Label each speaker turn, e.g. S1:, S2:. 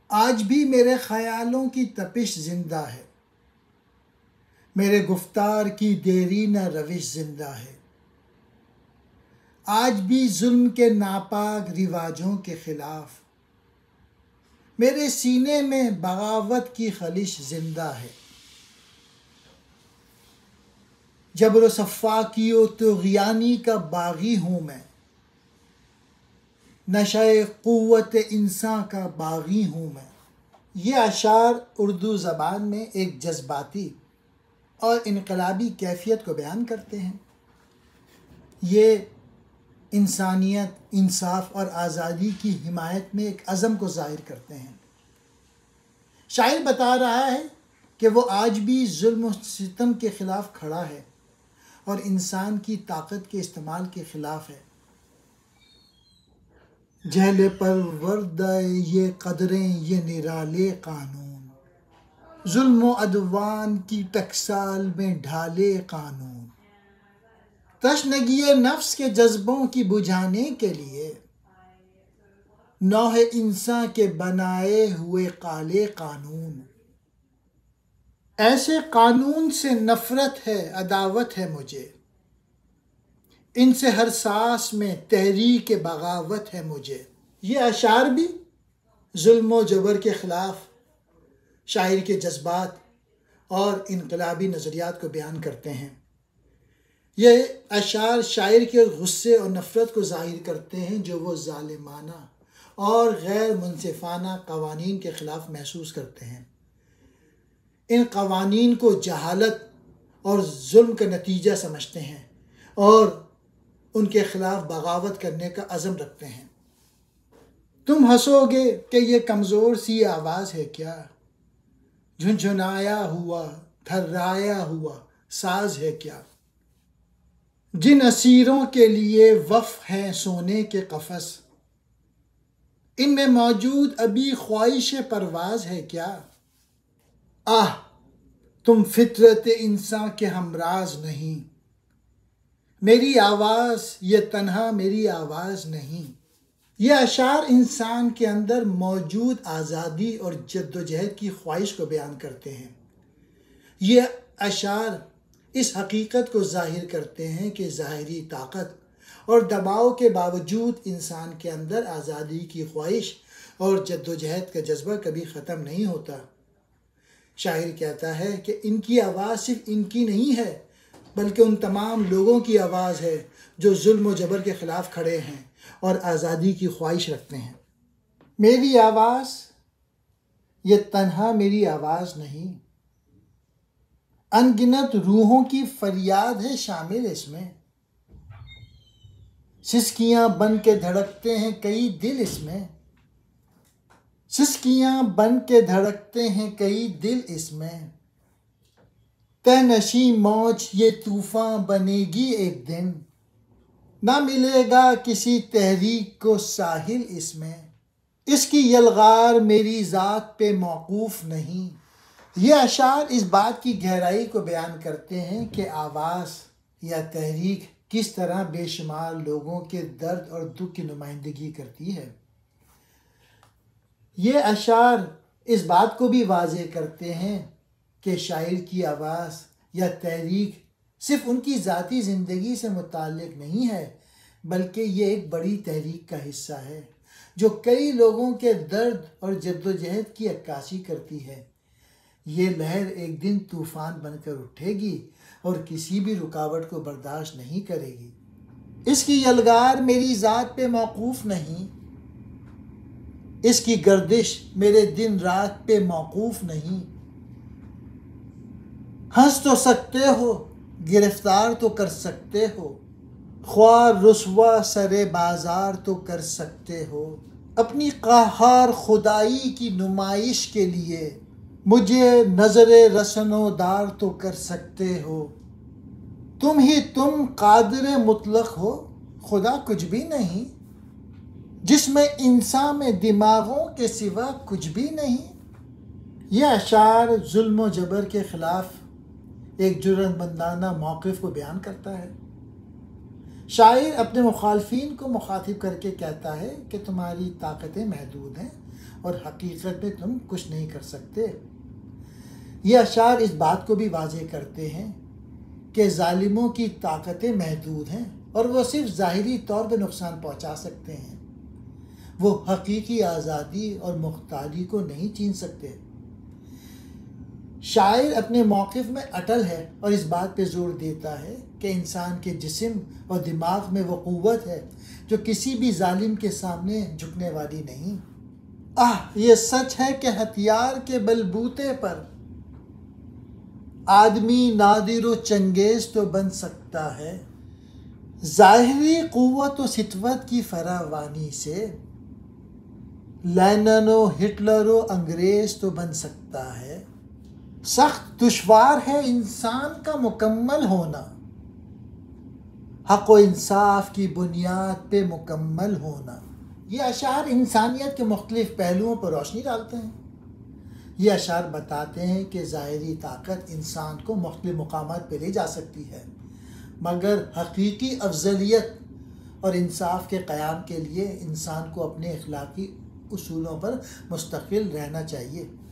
S1: آج بھی میرے خیالوں کی تپش زندہ ہے، میرے گفتار کی دیرینہ روش زندہ ہے۔ آج بھی ظلم کے ناپاک رواجوں کے خلاف میرے سینے میں بغاوت کی خلش زندہ ہے۔ جبر و سفاکی و طغیانی کا باغی ہوں میں، نشہ قوت انسان کا باغی ہوں میں۔ یہ اشعار اردو زبان میں ایک جذباتی اور انقلابی کیفیت کو بیان کرتے ہیں۔ یہ انسانیت، انصاف اور آزادی کی حمایت میں ایک عزم کو ظاہر کرتے ہیں۔ شاعر بتا رہا ہے کہ وہ آج بھی ظلم و ستم کے خلاف کھڑا ہے اور انسان کی طاقت کے استعمال کے خلاف ہے۔ جہل پروردہ یہ قدریں، یہ نرالے قانون، ظلم و عدوان کی ٹکسال میں ڈھالے قانون، تشنگی نفس کے جذبوں کی بجھانے کے لیے نوح انسان کے بنائے ہوئے کالے قانون۔ ایسے قانون سے نفرت ہے، عداوت ہے مجھے، ان سے ہر سانس میں تحریک بغاوت ہے مجھے۔ یہ اشعار بھی ظلم و جبر کے خلاف شاعر کے جذبات اور انقلابی نظریات کو بیان کرتے ہیں۔ یہ اشعار شاعر کے غصے اور نفرت کو ظاہر کرتے ہیں جو وہ ظالمانہ اور غیر منصفانہ قوانین کے خلاف محسوس کرتے ہیں۔ ان قوانین کو جہالت اور ظلم کا نتیجہ سمجھتے ہیں اور ان کے خلاف بغاوت کرنے کا عزم رکھتے ہیں۔ تم ہنسو گے کہ یہ کمزور سی آواز ہے کیا، جھنجھنایا ہوا تھرایا ہوا ساز ہے کیا، جن اسیروں کے لیے وقف ہیں سونے کے قفس، ان میں موجود ابھی خواہش پرواز ہے کیا۔ آہ تم فطرت انسان کے ہمراز نہیں، میری آواز یہ تنہا میری آواز نہیں۔ یہ اشعار انسان کے اندر موجود آزادی اور جد و جہد کی خواہش کو بیان کرتے ہیں۔ یہ اشعار اس حقیقت کو ظاہر کرتے ہیں کہ ظاہری طاقت اور دباؤ کے باوجود انسان کے اندر آزادی کی خواہش اور جد و جہد کا جذبہ کبھی ختم نہیں ہوتا۔ شاعر کہتا ہے کہ ان کی آواز صرف ان کی نہیں ہے بلکہ ان تمام لوگوں کی آواز ہے جو ظلم و جبر کے خلاف کھڑے ہیں اور آزادی کی خواہش رکھتے ہیں۔ میری آواز یہ تنہا میری آواز نہیں، ان گنت روحوں کی فریاد ہے شامل اس میں، سسکیاں بن کے دھڑکتے ہیں کئی دل اس میں، سسکیاں بن کے دھڑکتے ہیں کئی دل اس میں، تہ نشیں موج یہ طوفاں بنے گی ایک دن، نہ ملے گا کسی تحریک کو ساحل اس میں، اس کی یلغار میری ذات پہ موقوف نہیں۔ یہ اشعار اس بات کی گہرائی کو بیان کرتے ہیں کہ آواز یا تحریک کس طرح بے شمار لوگوں کے درد اور دکھ کی نمائندگی کرتی ہے۔ یہ اشعار اس بات کو بھی واضح کرتے ہیں کہ شاعر کی آواز یا تحریک صرف ان کی ذاتی زندگی سے متعلق نہیں ہے بلکہ یہ ایک بڑی تحریک کا حصہ ہے جو کئی لوگوں کے درد اور جد و جہد کی عکاسی کرتی ہے۔ یہ لہر ایک دن طوفان بن کر اٹھے گی اور کسی بھی رکاوٹ کو برداشت نہیں کرے گی۔ اس کی یلغار میری ذات پہ موقوف نہیں، اس کی گردش میرے دن رات پہ موقوف نہیں۔ ہنس تو سکتے ہو، گرفتار تو کر سکتے ہو، خواہ رسوا سرے بازار تو کر سکتے ہو، اپنی قہار خدائی کی نمائش کے لیے مجھے نظر رسن و دار تو کر سکتے ہو۔ تم ہی تم قادر مطلق ہو، خدا کچھ بھی نہیں، جس میں انسان میں دماغوں کے سوا کچھ بھی نہیں۔ یہ اشعار ظلم و جبر کے خلاف ایک جرأت مندانہ موقف کو بیان کرتا ہے۔ شاعر اپنے مخالفین کو مخاطب کر کے کہتا ہے کہ تمہاری طاقتیں محدود ہیں اور حقیقت میں تم کچھ نہیں کر سکتے۔ یہ اشعار اس بات کو بھی واضح کرتے ہیں کہ ظالموں کی طاقتیں محدود ہیں اور وہ صرف ظاہری طور پہ نقصان پہنچا سکتے ہیں، وہ حقیقی آزادی اور مختاری کو نہیں چھین سکتے۔ شاعر اپنے موقف میں اٹل ہے اور اس بات پہ زور دیتا ہے کہ انسان کے جسم اور دماغ میں وہ قوت ہے جو کسی بھی ظالم کے سامنے جھکنے والی نہیں۔ یہ سچ ہے کہ ہتھیار کے بلبوتے پر آدمی نادر و چنگیز تو بن سکتا ہے، ظاہری قوت و سطوت کی فراوانی سے لینن و ہٹلر و انگریز تو بن سکتا ہے۔ سخت دشوار ہے انسان کا مکمل ہونا، حق و انصاف کی بنیاد پہ مکمل ہونا۔ یہ اشعار انسانیت کے مختلف پہلوؤں پر روشنی ڈالتے ہیں۔ یہ اشعار بتاتے ہیں کہ ظاہری طاقت انسان کو مختلف مقامات پہ لے جا سکتی ہے، مگر حقیقی افضلیت اور انصاف کے قیام کے لیے انسان کو اپنے اخلاقی اصولوں پر مستقل رہنا چاہیے۔